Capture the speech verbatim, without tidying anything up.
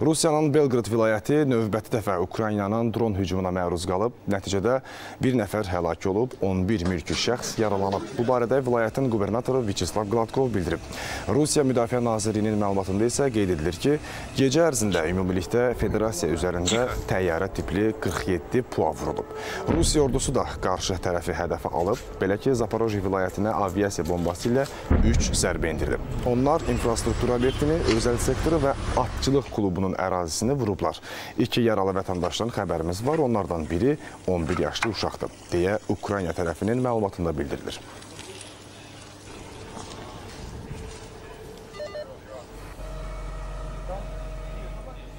Rusiyanın Belqrad vilayəti növbəti dəfə Ukraynanın dron hücumuna məruz qalıb. Nəticədə bir nəfər həlak olub, on bir mülki şəxs yaralanıb. Bu barədə vilayətin qubernatoru Vyacheslav Gladkov bildirib. Rusiya Müdafiə Nazirliyinin məlumatında isə qeyd edilir ki, gecə ərzində ümumilikdə federasiya üzərində təyyarə tipli qırx yeddi PUA vurulub. Rusiya ordusu da qarşı tərəfi hədəfə alıb. Belə ki, Zaporojye vilayətinə aviasiya bombası ilə üç zərbə endirilib. Onlar infrastruktur obyektini, özəl sektoru və atçılıq klubunun ərazisini vurublar. İki yaralı vətəndaşdan xəbərimiz var. Onlardan biri on bir yaşlı uşaqdır, deyə Ukrayna tərəfinin məlumatında bildirilir.